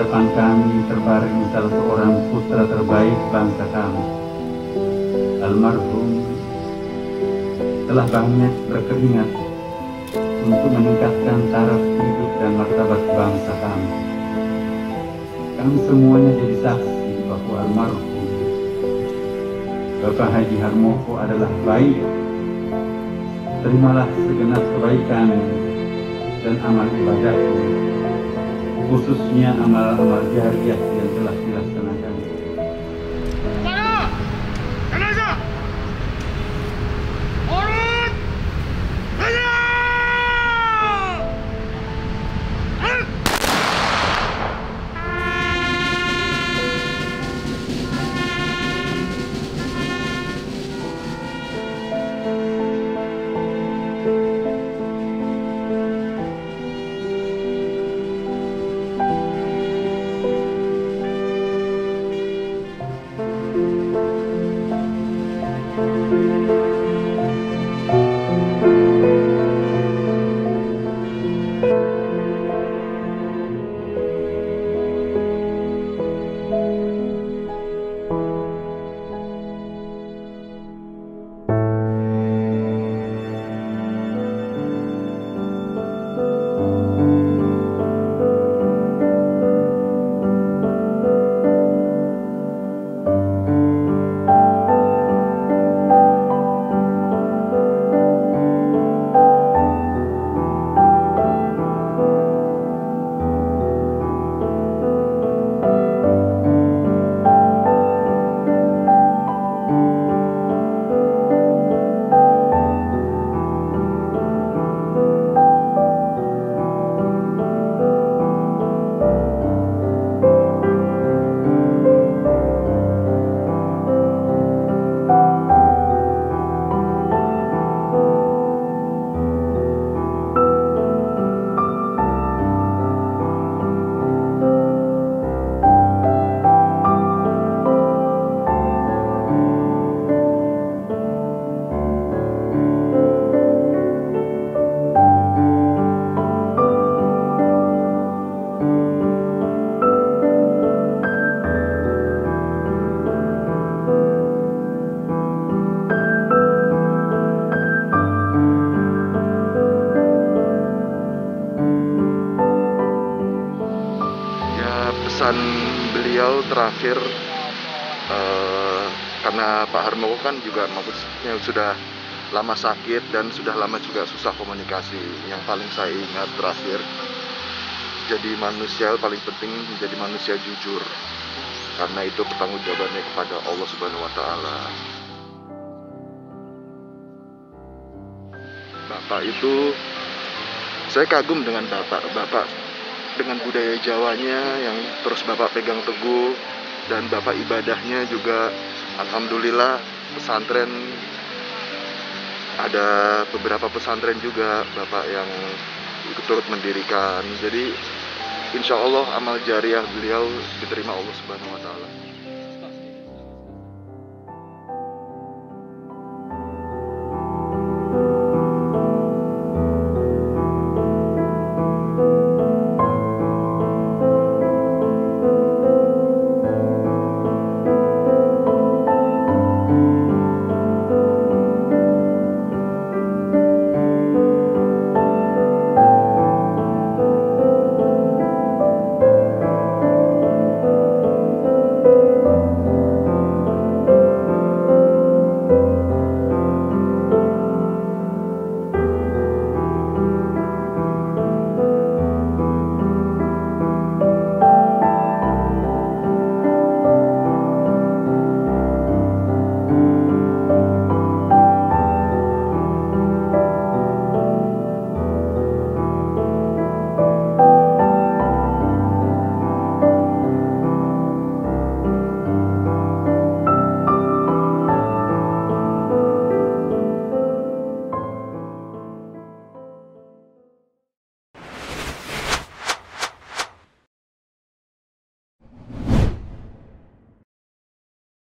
hadapan kami terbaring salah seorang putra terbaik bangsa kami. Almarhum telah banyak berkeringat untuk meningkatkan taraf hidup dan martabat bangsa kami. Kami semuanya jadi saksi bahwa almarhum Bapak Haji Harmoko adalah baik. Terimalah segenap kebaikan dan amal ibadahku, khususnya amal-amal jariah yang telah dilaksanakan. Pesan beliau terakhir, karena Pak Harmoko kan juga maksudnya sudah lama sakit dan sudah lama juga susah komunikasi. Yang paling saya ingat terakhir, jadi manusia paling penting menjadi manusia jujur, karena itu pertanggungjawabannya kepada Allah Subhanahu wa Ta'ala. Bapak itu, saya kagum dengan Bapak dengan budaya Jawanya yang terus Bapak pegang teguh, dan Bapak ibadahnya juga alhamdulillah. Pesantren, ada beberapa pesantren juga Bapak yang ikut turut mendirikan. Jadi insya Allah amal jariah beliau diterima Allah Subhanahu wa Ta'ala.